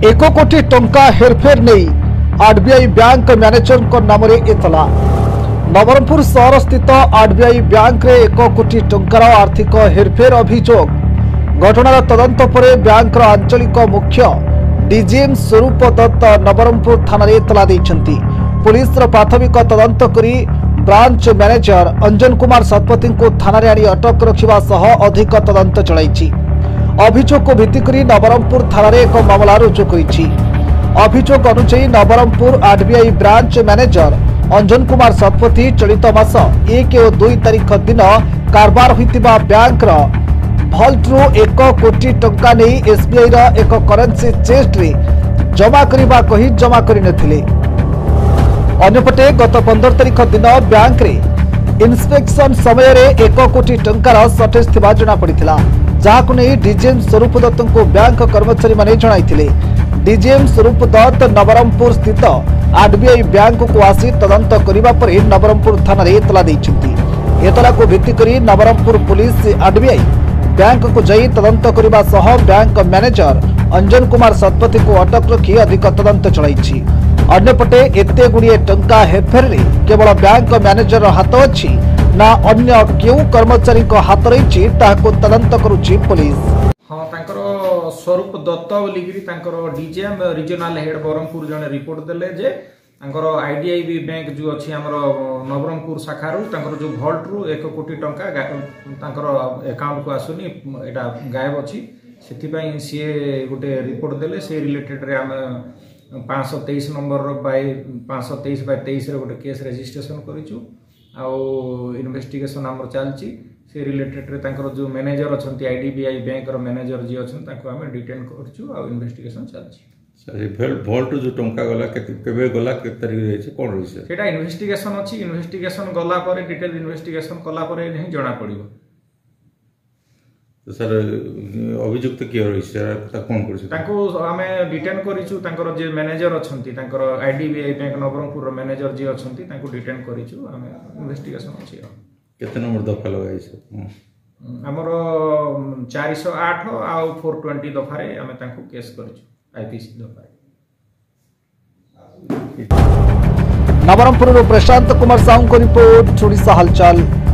1 कोटी टंका हेरफेर नहीं आरबीआई बैंक मैनेजर नाम एतला। नवरंगपुर सहर स्थित आरबीआई बैंक रे 1 कोटी टंकार आर्थिक हेरफेर अभियोग घटनार तदंत पर बैंक आंचलिक मुख्य डीजीएम स्वरूप दत्त नवरंगपुर थाना एतला देइछंती। पुलिस प्राथमिक तदंत करी ब्रांच मैनेजर अंजन कुमार शतपथी को थाना रे आनी अटक रखिबा सह अधिक तदंत चलाइछि। अभियोग को भित्ति करी नवरंगपुर थाना रे एक मामला रुजु करिछि। अभियोग अनुसार Nabarangpur RBI branch manager Anjan Kumar Satpathy चलित मास 1 और 2 तारीख दिन कारबार होइतिबा बैंक रो भल्ट रु 1 कोटी टंका नहीं एसबीआई रो एक करेंसी चेस्ट रे जमा करिबा कही जमा करि नथिले। अन्यपटे गत 15 तारीख दिन बैंक रे इन्स्पेक्शन समय रे 1 कोटी टंकार सटेज थिबा जणा पड़िथिला, जहाकु नहीं डीजीएम स्वरूप दत्त को बैंक कर्मचारी माने जणाइथिले। डीजीएम स्वरूप दत्त नवरंगपुर स्थित आरबीआई बैंक को आसी तदंत करिबा परे नवरंगपुर थाना रे एतला दैछंती। एतला को भित्ति करी नवरंगपुर पुलिस आरबीआई बैंक को जाई तदंत करिबा सह बैंक मैनेजर अंजन कुमार शतपथी को अटक रखी अधिक तदंत चलाइछि। अन्यपटे एते गुड़िए टंका हेरफेर रे केवल बैंक मैनेजर हाथ अछि ना अन्य केउ कर्मचारी को हाथ रही ताको तदंत करुछि पुलिस। हाँ तांकर स्वरूप दत्त बोलिकी तांकर डीजीएम रीजनल हेड बरहमपुर जने रिपोर्ट देले जे तांकर आईडीआईबी बैंक जो अछि हमर नवरंगपुर शाखा रु तांकर जो भल्ट रु 1 कोटी टंका तांकर अकाउंट को आसुनी एटा गायब अछि। सेति पई सीए गोटे रिपोर्ट देले से रिलेटेड रे हम 523 नंबर बाय 523/23 रे गोटे केस रजिस्ट्रेशन करिछु आउ इन्वेस्टिगेशन हमर चलछि। से रिलेटेड रे तांकर जो मैनेजर अछंती आईडीबीआई बैंक रो मैनेजर जी अछन ताको हम डिटेन करछु आउ इन्वेस्टिगेशन चलछि। सर भल्ट जो टंका गला केबे गला के तारिख रे छै कोन रहिसे सेटा इन्वेस्टिगेशन अछि। इन्वेस्टिगेशन गला पर डिटेल इन्वेस्टिगेशन कला पर नहीं जणा पड़िबो। तो सर अभियुक्त किए रहिसे ता कोन करछि ताको हमें डिटेन करिछु। तांकर जे मैनेजर अछंती तांकर आईडीबीआई बैंक नवरंगपुर रो मैनेजर जी अछंती ताको डिटेन करिछु। हमें इन्वेस्टिगेशन अछि। केते नंबर दफा लगाई छै हमर 408 आ 420 दफा रे हमें ताको केस करिछु आईपीसी दफा। नवरंगपुर प्रशांत कुमार साहू को रिपोर्ट, ओडिशा हालचाल।